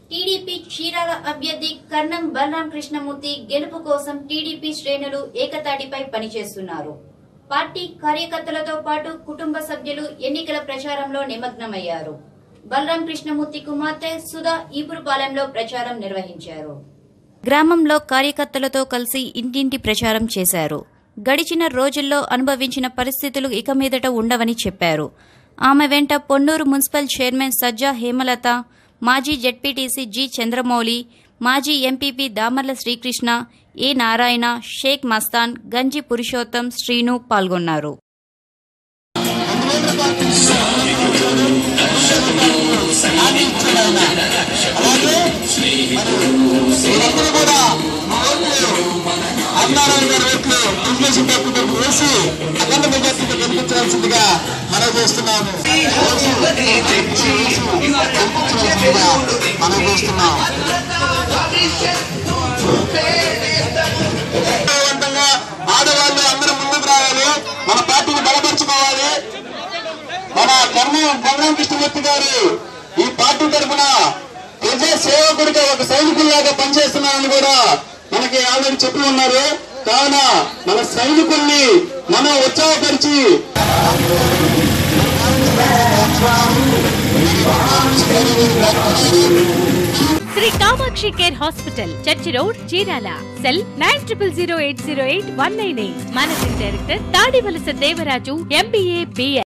TDP Chirala అభ్యర్థి కర్ణం బలరాం కృష్ణమూర్తి గెలుపు కోసం టీడీపీ శ్రేణులు ఏకతాటిపై పనిచేస్తున్నారు. పార్టీ కార్యకర్తలతో పాటు కుటుంబ సభ్యులు ఎన్నికల ప్రచారంలో నిమగ్నమయ్యారు. బలరాం కృష్ణమూర్తి కుమార్తె సుధా ఈపురుపాలెంలో ప్రచారం నిర్వహించారు. గ్రామంలో కార్యకర్తలతో కలిసి ఇంటింటి ప్రచారం చేశారు. గడిచిన రోజుల్లో అనుభవించిన పరిస్థితులు ఇక మీదట ఉండవని చెప్పారు. ఆమె వెంట పొన్నూరు మున్సిపల్ చైర్మన్ సజ్జా హేమలత, మాజీ జెడ్పీటీసీ జి చంద్రమౌళి, మాజీ ఎంపీపీ దామర్ల శ్రీకృష్ణ, ఏ నారాయణ, షేక్ మస్తాన్, గంజి పురుషోత్తం, శ్రీను పాల్గొన్నారు. మనం చూస్తున్నాము. ఆడవాళ్ళు అందరూ ముందుకు రావాలి, మన పార్టీని బలపరుచుకోవాలి. మన కర్ణం బలరాం కృష్ణమూర్తి గారు ఈ పార్టీ తరఫున ప్రజా సేవకుడిగా ఒక సైనికుల్లాగా పనిచేస్తున్నారని కూడా మనకి ఆల్రెడీ చెప్పి ఉన్నారు. కావున మన సైనికుల్ని మనం ఉత్సాహపరిచి Sri Kamakshi care hospital, church road, Chirala. Cell 9000808198. Managing director Tadivalasa Devaraju, MBA, BA.